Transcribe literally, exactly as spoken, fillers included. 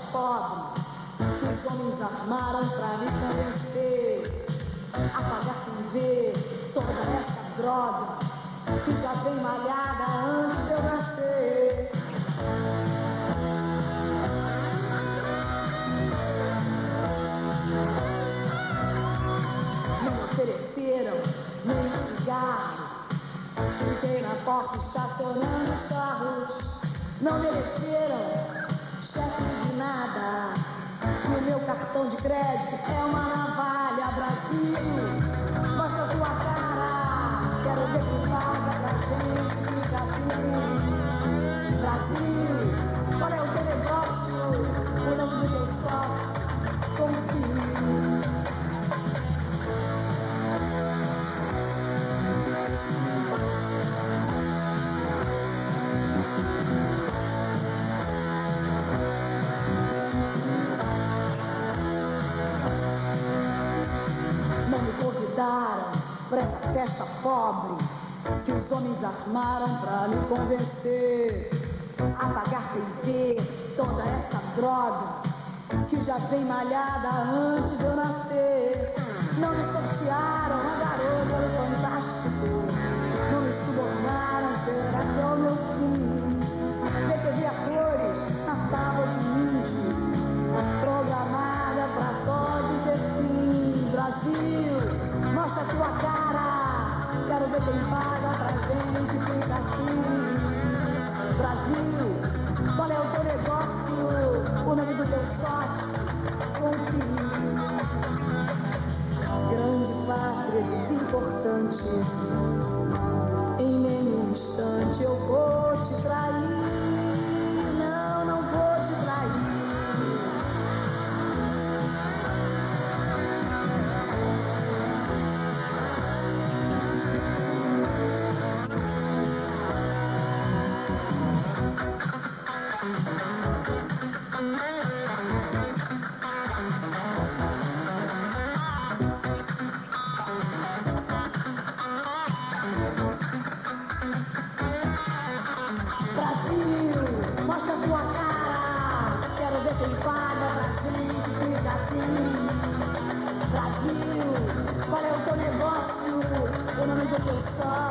pobre que os homens armaram pra me convencer a pagar sem ver toda essa droga que já vem malhada antes de eu nascer. Não me ofereceram nem um cigarro. Fiquei na porta estacionando os carros. Não mereceram cheque de nada. E o meu cartão de crédito é uma navalha. Brasil, mostra tua cara. Quero ver quem paga pra gente ficar assim. Brasil, qual é o teu negócio? O nome do teu sócio? Confie. Não me convidaram pra essa festa pobre que os homens armaram pra me convencer a pagar sem ver toda essa droga que já vem malhada antes de eu nascer. Não me sortearam a garota do Fantástico. Não me subornaram, será que é o meu fim? V T V a cores na tábua de lixo, programada pra só dizer sim. Brasil, mostra tua cara. Quero ver quem paga pra gente ficar assim. Brasil, qual é o teu negócio? O nome do teu sócio? Confie. Grande pátria desimportante. Em nenhum instante eu vou te trair. Não, não vou te trair. Brasil, mostra tua cara. Quero ver quem paga pra gente ficar assim. Brasil, qual é o teu negócio? O nome do teu sócio?